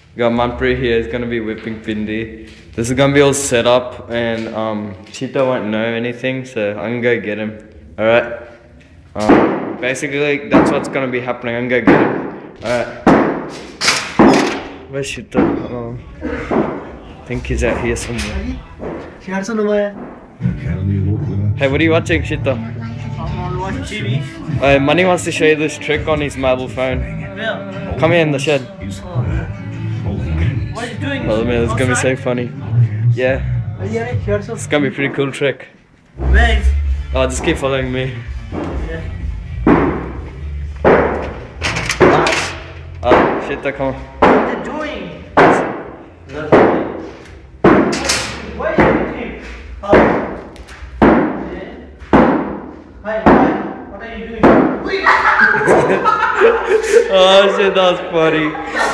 Got Manpreet here, he's gonna be whipping Pindi. This is gonna be all set up and Cheetah won't know anything, so I'm gonna go get him. Alright? Basically that's what's gonna be happening, I'm gonna go get him. Alright. Where's Cheetah? I think he's out here somewhere. Hey, what are you watching, Cheetah? I'm watching TV. Money wants to show you this trick on his mobile phone. Yeah. Come here in the shed. What are you doing? Oh man, it's gonna be so funny. Yeah. It's It's gonna be a pretty cool trick. Wait. Oh, just keep following me. Yeah. Cheetah, come on. What are you doing? Why are you doing? Hi, what are you doing? Oh shit, that was funny.